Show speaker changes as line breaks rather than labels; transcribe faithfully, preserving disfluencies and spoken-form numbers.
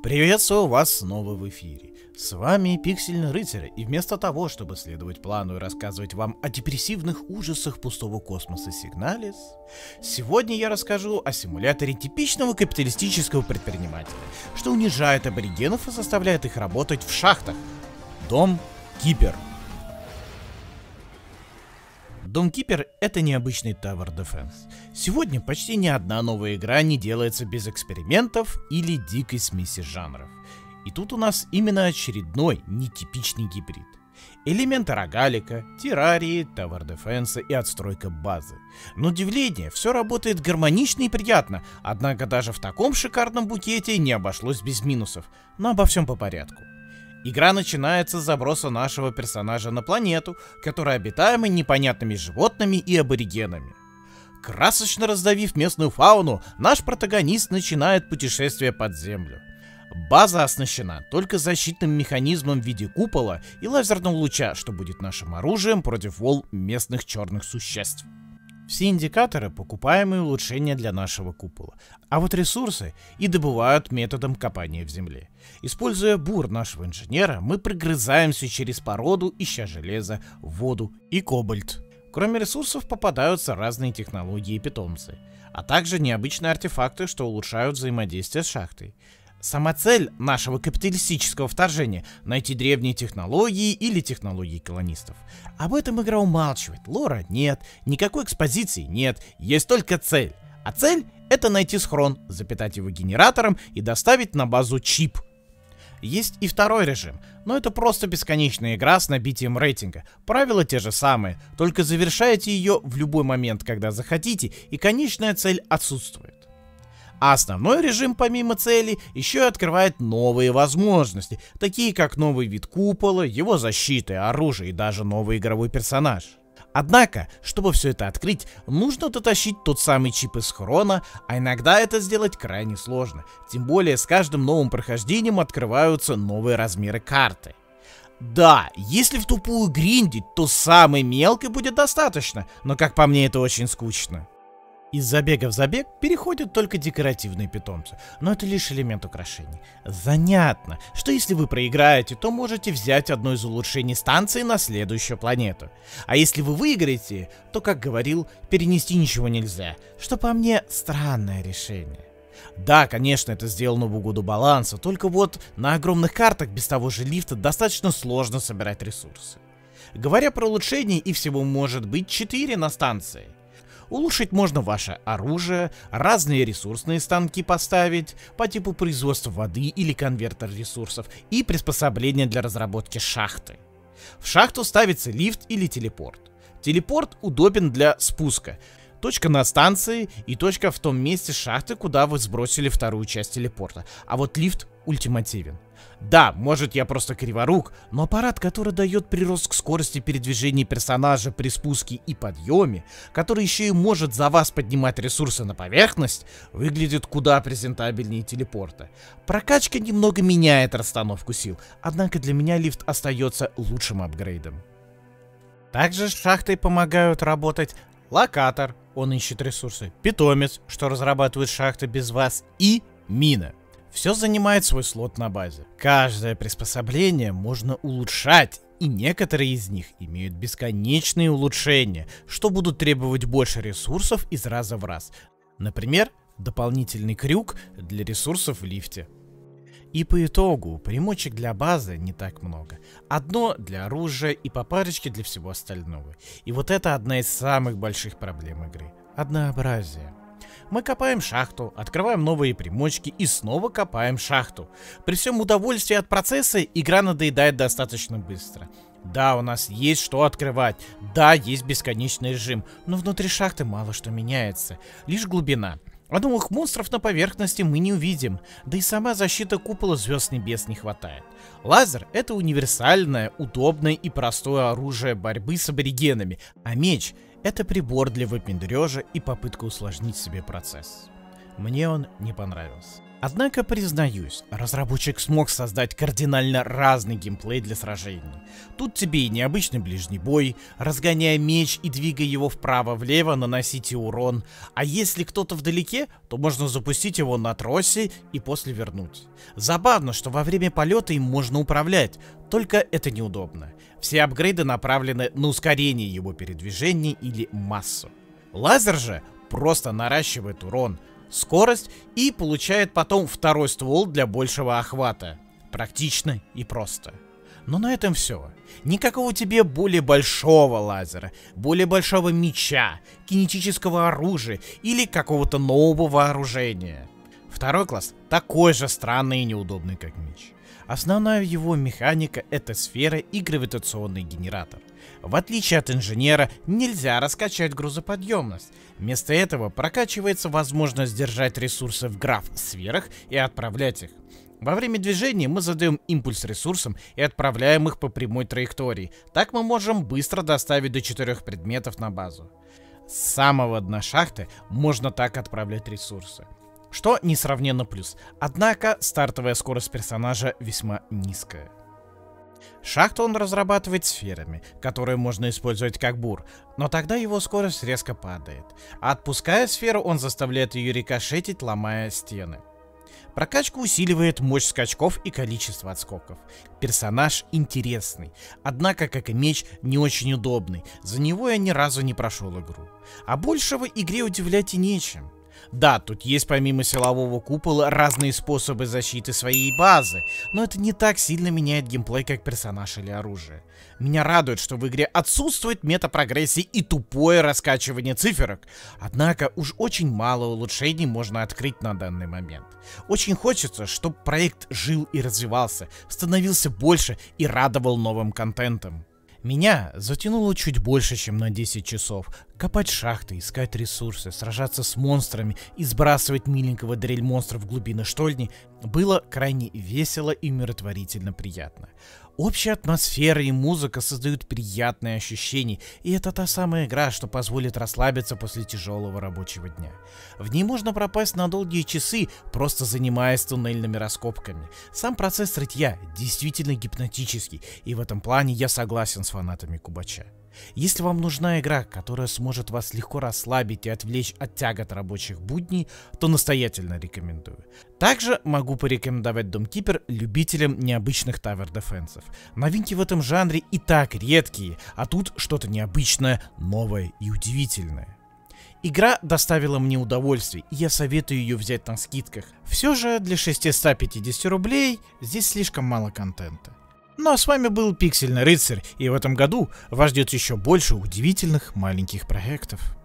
Приветствую вас снова в эфире. С вами Пиксельный Рыцарь, и вместо того, чтобы следовать плану и рассказывать вам о депрессивных ужасах пустого космоса Сигналис, сегодня я расскажу о симуляторе типичного капиталистического предпринимателя, что унижает аборигенов и заставляет их работать в шахтах. Дом Кипер. Дом Кипер — это необычный Tower Defense. Сегодня почти ни одна новая игра не делается без экспериментов или дикой смеси жанров. И тут у нас именно очередной нетипичный гибрид. Элементы рогалика, террарии, Tower Defense и отстройка базы. На удивление, все работает гармонично и приятно, однако даже в таком шикарном букете не обошлось без минусов. Но обо всем по порядку. Игра начинается с заброса нашего персонажа на планету, которая обитаема непонятными животными и аборигенами. Красочно раздавив местную фауну, наш протагонист начинает путешествие под землю. База оснащена только защитным механизмом в виде купола и лазерного луча, что будет нашим оружием против волн местных черных существ. Все индикаторы — покупаемые улучшения для нашего купола, а вот ресурсы и добывают методом копания в земле. Используя бур нашего инженера, мы прогрызаемся через породу, ища железо, воду и кобальт. Кроме ресурсов попадаются разные технологии и питомцы, а также необычные артефакты, что улучшают взаимодействие с шахтой. Сама цель нашего капиталистического вторжения — найти древние технологии или технологии колонистов. Об этом игра умалчивает, лора нет, никакой экспозиции нет, есть только цель. А цель — это найти схрон, запитать его генератором и доставить на базу чип. Есть и второй режим, но это просто бесконечная игра с набитием рейтинга. Правила те же самые, только завершаете ее в любой момент, когда захотите, и конечная цель отсутствует. А основной режим, помимо цели, еще и открывает новые возможности, такие как новый вид купола, его защиты, оружие и даже новый игровой персонаж. Однако, чтобы все это открыть, нужно дотащить тот самый чип из схрона, а иногда это сделать крайне сложно, тем более с каждым новым прохождением открываются новые размеры карты. Да, если в тупую гриндить, то самой мелкой будет достаточно, но как по мне это очень скучно. Из забега в забег переходят только декоративные питомцы, но это лишь элемент украшений. Занятно, что если вы проиграете, то можете взять одно из улучшений станции на следующую планету. А если вы выиграете, то, как говорил, перенести ничего нельзя, что по мне странное решение. Да, конечно, это сделано в угоду баланса, только вот на огромных картах без того же лифта достаточно сложно собирать ресурсы. Говоря про улучшения, их всего может быть четыре на станции. Улучшить можно ваше оружие, разные ресурсные станки поставить по типу производства воды или конвертер ресурсов и приспособления для разработки шахты. В шахту ставится лифт или телепорт. Телепорт удобен для спуска. Точка на станции и точка в том месте шахты, куда вы сбросили вторую часть телепорта. А вот лифт ультимативен. Да, может я просто криворук, но аппарат, который дает прирост к скорости передвижения персонажа при спуске и подъеме, который еще и может за вас поднимать ресурсы на поверхность, выглядит куда презентабельнее телепорта. Прокачка немного меняет расстановку сил, однако для меня лифт остается лучшим апгрейдом. Также с шахтой помогают работать локатор, он ищет ресурсы, питомец, что разрабатывает шахты без вас, и мина. Все занимает свой слот на базе. Каждое приспособление можно улучшать, и некоторые из них имеют бесконечные улучшения, что будут требовать больше ресурсов из раза в раз. Например, дополнительный крюк для ресурсов в лифте. И по итогу примочек для базы не так много. Одно для оружия и по парочке для всего остального. И вот это одна из самых больших проблем игры. Однообразие. Мы копаем шахту, открываем новые примочки и снова копаем шахту. При всем удовольствии от процесса игра надоедает достаточно быстро. Да, у нас есть что открывать, да, есть бесконечный режим, но внутри шахты мало что меняется, лишь глубина. А новых монстров на поверхности мы не увидим, да и сама защита купола звезд небес не хватает. Лазер — это универсальное, удобное и простое оружие борьбы с аборигенами, а меч — это прибор для выпендрежа и попытка усложнить себе процесс. Мне он не понравился. Однако, признаюсь, разработчик смог создать кардинально разный геймплей для сражений. Тут тебе и необычный ближний бой, разгоняя меч и двигая его вправо-влево, наносите урон, а если кто-то вдалеке, то можно запустить его на тросе и после вернуть. Забавно, что во время полета им можно управлять, только это неудобно. Все апгрейды направлены на ускорение его передвижения или массу. Лазер же просто наращивает урон, скорость и получает потом второй ствол для большего охвата. Практично и просто. Но на этом все. Никакого тебе более большого лазера, более большого меча, кинетического оружия или какого-то нового вооружения. Второй класс такой же странный и неудобный, как меч. Основная его механика — это сфера и гравитационный генератор. В отличие от инженера, нельзя раскачать грузоподъемность. Вместо этого прокачивается возможность держать ресурсы в граф-сферах и отправлять их. Во время движения мы задаем импульс ресурсам и отправляем их по прямой траектории. Так мы можем быстро доставить до четырех предметов на базу. С самого дна шахты можно так отправлять ресурсы, что несравненно плюс. Однако стартовая скорость персонажа весьма низкая. Шахту он разрабатывает сферами, которые можно использовать как бур, но тогда его скорость резко падает. А отпуская сферу, он заставляет ее рикошетить, ломая стены. Прокачка усиливает мощь скачков и количество отскоков. Персонаж интересный, однако, как и меч, не очень удобный. За него я ни разу не прошел игру. А большего игре удивлять и нечем. Да, тут есть помимо силового купола разные способы защиты своей базы, но это не так сильно меняет геймплей, как персонаж или оружие. Меня радует, что в игре отсутствует метапрогрессия и тупое раскачивание циферок, однако уж очень мало улучшений можно открыть на данный момент. Очень хочется, чтобы проект жил и развивался, становился больше и радовал новым контентом. Меня затянуло чуть больше, чем на десять часов. Копать шахты, искать ресурсы, сражаться с монстрами и сбрасывать миленького дрель-монстра в глубины штольни было крайне весело и умиротворительно приятно. Общая атмосфера и музыка создают приятные ощущения, и это та самая игра, что позволит расслабиться после тяжелого рабочего дня. В ней можно пропасть на долгие часы, просто занимаясь туннельными раскопками. Сам процесс рытья действительно гипнотический, и в этом плане я согласен с фанатами Кубача. Если вам нужна игра, которая сможет вас легко расслабить и отвлечь от тягот рабочих будней, то настоятельно рекомендую. Также могу порекомендовать Doom Keeper любителям необычных Tower Defense. Новинки в этом жанре и так редкие, а тут что-то необычное, новое и удивительное. Игра доставила мне удовольствие, и я советую ее взять на скидках. Все же для шестисот пятидесяти рублей здесь слишком мало контента. Ну а с вами был Пиксельный Рыцарь, и в этом году вас ждет еще больше удивительных маленьких проектов.